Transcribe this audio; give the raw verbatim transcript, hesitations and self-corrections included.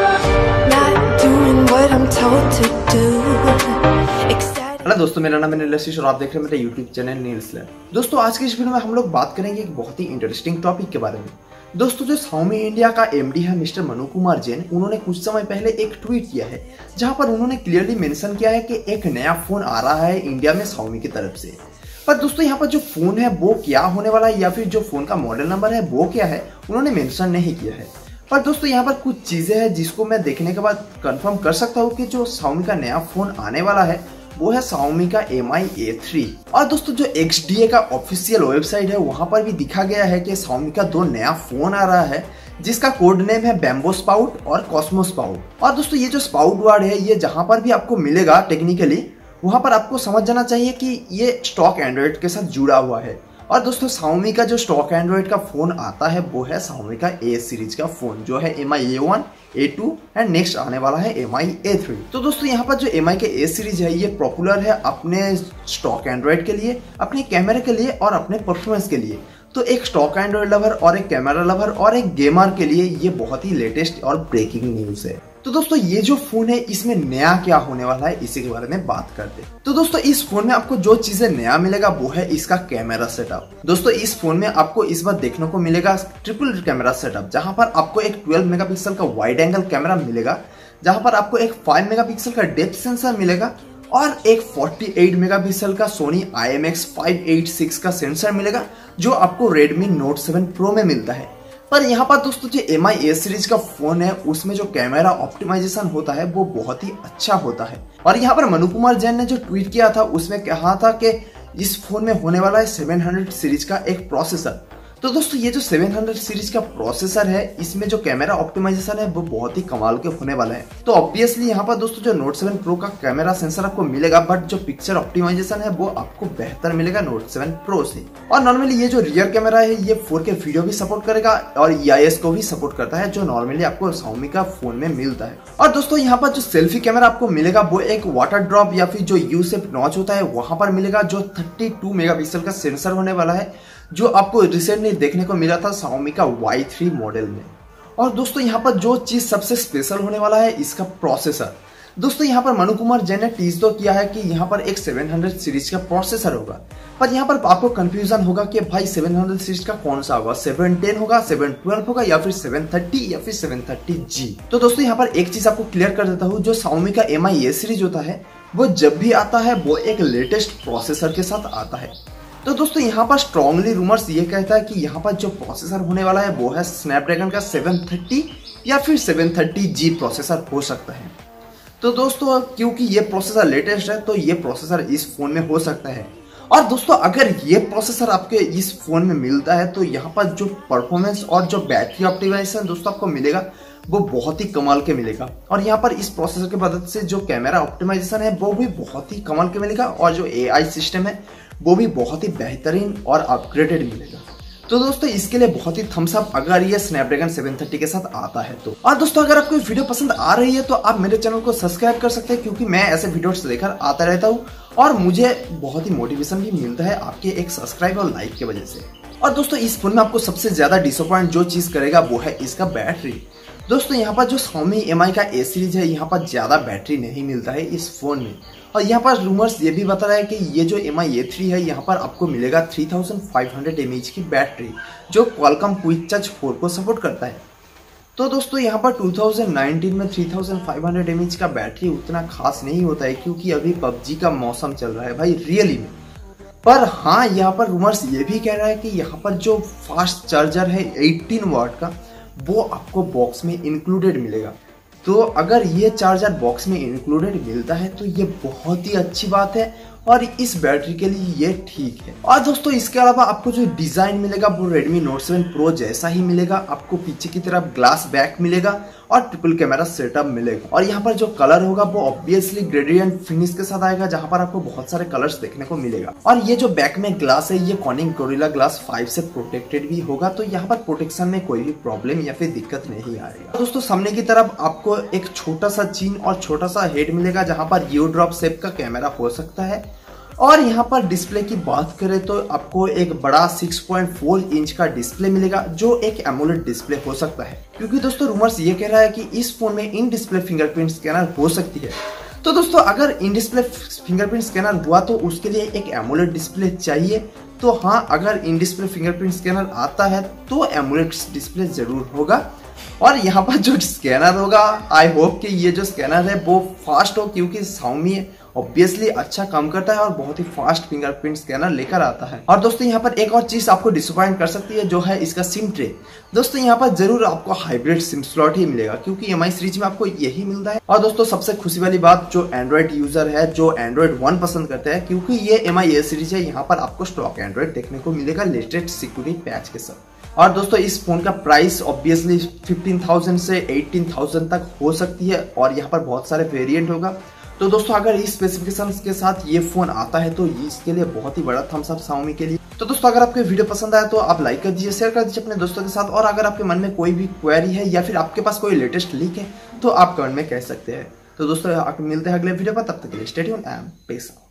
Hello दोस्तों, मेरा नाम है नीलश और आप देख रहे हैं मेरा यूट्यूब चैनल नीलश लैब। दोस्तों आज की इस वीडियो में हम लोग बात करेंगे एक बहुत ही इंटरेस्टिंग टॉपिक के बारे में। दोस्तों जो Xiaomi इंडिया का एमडी है मिस्टर मनु कुमार जैन, उन्होंने कुछ समय पहले एक ट्वीट किया है जहां पर उन्होंने क्लियरली मेंशन किया है कि एक नया फोन आ रहा है इंडिया में Xiaomi की तरफ से। पर दोस्तों यहाँ पर जो फोन है वो क्या होने वाला है या फिर जो फोन का मॉडल नंबर है वो क्या है, उन्होंने मेंशन नहीं किया है। पर दोस्तों यहाँ पर कुछ चीजें हैं जिसको मैं देखने के बाद कंफर्म कर सकता हूँ कि जो Xiaomi का नया फोन आने वाला है वो है Xiaomi का एम आई ए थ्री। और दोस्तों जो एक्स डी ए का ऑफिशियल वेबसाइट है वहां पर भी दिखा गया है कि Xiaomi का दो नया फोन आ रहा है जिसका कोड नेम है बैम्बो स्पाउट और कॉस्मो स्पाउट। और दोस्तों ये जो स्पाउट वर्ड है ये जहां पर भी आपको मिलेगा टेक्निकली वहां पर आपको समझ जाना चाहिए कि ये स्टॉक एंड्रॉइड के साथ जुड़ा हुआ है। और दोस्तों Xiaomi का जो स्टॉक एंड्रॉइड का फोन आता है वो है Xiaomi का ए सीरीज का फोन जो है M I A one, A two and next आने वाला है एम आई ए थ्री। तो दोस्तों यहाँ पर जो एम आई के ए सीरीज है ये पॉपुलर है अपने स्टॉक एंड्रॉइड के लिए, अपने कैमरे के लिए और अपने परफॉर्मेंस के लिए। तो एक स्टॉक एंड्रॉइड लवर और एक कैमरा लवर और एक गेमर के लिए ये बहुत ही लेटेस्ट और ब्रेकिंग न्यूज है। तो दोस्तों ये जो फोन है इसमें नया क्या होने वाला है इसी के बारे में बात करते हैं। तो दोस्तों इस फोन में आपको जो चीजें नया मिलेगा वो है इसका कैमरा सेटअप। दोस्तों इस फोन में आपको इस बार देखने को मिलेगा ट्रिपल कैमरा सेटअप, जहां पर आपको एक ट्वेल्व मेगापिक्सल का वाइड एंगल कैमरा मिलेगा, जहां पर आपको एक फाइव मेगापिक्सल का डेप्थ सेंसर मिलेगा और एक अड़तालीस मेगापिक्सल का Sony I M X five eight six का सेंसर मिलेगा जो आपको रेडमी नोट सेवन प्रो में मिलता है। पर यहाँ पर दोस्तों जो एम आई ए सीरीज का फोन है उसमें जो कैमरा ऑप्टिमाइजेशन होता है वो बहुत ही अच्छा होता है। और यहाँ पर मनु कुमार जैन ने जो ट्वीट किया था उसमें कहा था कि इस फोन में होने वाला है सेवन हंड्रेड सीरीज का एक प्रोसेसर। तो दोस्तों ये जो सेवन हंड्रेड सीरीज का प्रोसेसर है इसमें जो कैमरा ऑप्टिमाइजेशन है वो बहुत ही कमाल के होने वाला है। तो ऑब्वियसली यहाँ पर दोस्तों जो नोट सेवन प्रो का कैमरा सेंसर आपको मिलेगा, बट जो पिक्चर ऑप्टिमाइजेशन है वो आपको बेहतर मिलेगा नोट सेवन प्रो से। और नॉर्मली ये जो रियर कैमरा है ये फोर के वीडियो भी सपोर्ट करेगा और ई आई एस को भी सपोर्ट करता है जो नॉर्मली आपको Xiaomi का फोन में मिलता है। और दोस्तों यहाँ पर जो सेल्फी कैमरा आपको मिलेगा वो एक वाटर ड्रॉप या फिर जो यू शेप नॉच होता है वहां पर मिलेगा, जो थर्टी टू मेगापिक्सल का सेंसर होने वाला है जो आपको रिसेंटली देखने को मिला था Xiaomi का वाई थ्री मॉडल में। और दोस्तों यहाँ पर जो चीज सबसे स्पेशल होने वाला है इसका प्रोसेसर। दोस्तों यहाँ पर मनु कुमार जैन ने टीज तो किया है कि यहाँ पर एक सेवन हंड्रेड सीरीज का प्रोसेसर होगा, पर यहाँ पर आपको कंफ्यूजन होगा कि भाई सेवन हंड्रेड सीरीज का कौन सा होगा, सेवन टेन होगा, सेवन ट्वेल्व होगा या फिर सेवन थर्टी या फिर सेवन थर्टी जी। तो दोस्तों यहाँ पर एक चीज आपको क्लियर कर देता हूँ, जो Xiaomi का एम आई ए सीरीज होता है वो जब भी आता है वो एक लेटेस्ट प्रोसेसर के साथ आता है। तो दोस्तों यहाँ पर स्ट्रॉन्गली रूमर्स ये कहता है कि यहाँ पर जो प्रोसेसर होने वाला है वो है स्नैपड्रैगन का सेवन थर्टी या फिर सेवन थर्टी जी प्रोसेसर हो सकता है। तो दोस्तों क्योंकि ये प्रोसेसर लेटेस्ट है तो ये प्रोसेसर इस फोन में हो सकता है। और दोस्तों अगर ये प्रोसेसर आपके इस फोन में मिलता है तो यहाँ पर जो परफॉर्मेंस और जो बैटरी ऑप्टिमाइजेशन दोस्तों आपको मिलेगा वो बहुत ही कमाल के मिलेगा। और यहाँ पर इस प्रोसेसर की मदद से जो कैमरा ऑप्टिमाइजेशन है वो भी बहुत ही कमाल के मिलेगा और जो ए आई सिस्टम है वो भी बहुत ही बेहतरीन और अपग्रेडेड मिलेगा। तो दोस्तों इसके लिए बहुत ही थम्स अप अगर ये स्नैपड्रैगन सेवन थर्टी के साथ आता है तो। और दोस्तों अगर आपको वीडियो पसंद आ रही है तो आप मेरे चैनल को सब्सक्राइब कर सकते हैं क्योंकि मैं ऐसे वीडियोस लेकर आता रहता हूँ और मुझे बहुत ही मोटिवेशन भी मिलता है आपके एक सब्सक्राइब और लाइक की वजह से। और दोस्तों इस फोन में आपको सबसे ज्यादा डिसअपॉइंट जो चीज करेगा वो है इसका बैटरी। दोस्तों यहाँ पर जो Xiaomi एम आई का ए सीरीज है यहाँ पर ज्यादा बैटरी नहीं मिलता है इस फोन में। और यहाँ पर रूमर्स ये भी बता रहा है कि ये जो एम आई ए थ्री है यहाँ पर आपको मिलेगा three thousand five hundred M A H की बैटरी जो Qualcomm क्विक चार्ज फोर को सपोर्ट करता है। तो दोस्तों यहाँ पर टू थाउजेंड नाइनटीन में three thousand five hundred M A H का बैटरी उतना खास नहीं होता है क्योंकि अभी पबजी का मौसम चल रहा है भाई रियली में। पर हाँ यहाँ पर रूमर्स ये भी कह रहा है कि यहाँ पर जो फास्ट चार्जर है एटीन वाट का वो आपको बॉक्स में इंक्लूडेड मिलेगा। तो अगर ये चार्जर बॉक्स में इंक्लूडेड मिलता है तो ये बहुत ही अच्छी बात है और इस बैटरी के लिए ये ठीक है। और दोस्तों इसके अलावा आपको जो डिजाइन मिलेगा वो Redmi Note सेवन Pro जैसा ही मिलेगा। आपको पीछे की तरफ ग्लास बैक मिलेगा और ट्रिपल कैमरा सेटअप मिलेगा। और यहाँ पर जो कलर होगा वो ऑब्वियसली ग्रेडियंट फिनिश के साथ आएगा जहाँ पर आपको बहुत सारे कलर्स देखने को मिलेगा। और ये जो बैक में ग्लास है ये Corning Gorilla Glass फाइव से प्रोटेक्टेड भी होगा, तो यहाँ पर प्रोटेक्शन में कोई भी प्रॉब्लम या फिर दिक्कत नहीं आएगा। दोस्तों सामने की तरफ आपको एक छोटा सा चीन और छोटा सा हेड मिलेगा जहाँ पर यू ड्रॉप शेप का कैमरा हो सकता है। और यहाँ पर डिस्प्ले की बात करें तो आपको एक बड़ा सिक्स पॉइंट फोर इंच का डिस्प्ले मिलेगा जो एक एमोलेड डिस्प्ले हो सकता है, क्योंकि दोस्तों रूमर्स ये कह रहा है कि इस फोन में इन डिस्प्ले फिंगरप्रिंट स्कैनर हो सकती है। तो दोस्तों अगर इन डिस्प्ले फिंगरप्रिंट स्कैनर हुआ तो उसके लिए एक एमोलेड डिस्प्ले चाहिए। तो हाँ, अगर इन डिस्प्ले फिंगरप्रिंट स्कैनर आता है तो एमोलेड डिस्प्ले जरूर होगा। और यहाँ पर जो स्कैनर होगा, आई होप कि ये जो स्कैनर है वो फास्ट हो, क्योंकि Xiaomi ऑब्वियसली अच्छा काम करता है और बहुत ही फास्ट फिंगरप्रिंट स्कैनर लेकर आता है। और दोस्तों यहाँ पर एक और चीज आपको डिसअपॉइंट कर सकती है, जो है इसका सिम ट्रे। दोस्तों यहाँ पर जरूर आपको हाइब्रिड सिम स्लॉट ही मिलेगा, क्योंकि एम आई सीरीज में आपको यही मिलता है। और दोस्तों सबसे खुशी वाली बात, जो एंड्रॉइड यूजर है, जो एंड्रॉइड वन पसंद करते हैं, क्योंकि ये एम आई ए सीरीज है, यहाँ पर आपको स्टॉक एंड्रॉइड देखने को मिलेगा लेटेस्ट सिक्योरिटी पैच के साथ। और दोस्तों इस फोन का प्राइस ऑब्वियसली फिफ्टीन थाउजेंड से एटीन थाउजेंड तक हो सकती है और यहाँ पर बहुत सारे वेरिएंट होगा। तो दोस्तों अगर इस स्पेसिफिकेशंस के साथ ये फोन आता है तो इसके लिए बहुत ही बड़ा थम्स अप Xiaomi के लिए। तो दोस्तों अगर आपको वीडियो पसंद आया तो आप लाइक कर दीजिए, शेयर कर दीजिए अपने दोस्तों के साथ। और अगर आपके मन में कोई भी क्वेरी है या फिर आपके पास कोई लेटेस्ट लीक है तो आप कमेंट में कह सकते हैं। तो दोस्तों मिलते हैं अगले वीडियो पर, तब तक के लिए stay tuned and peace out.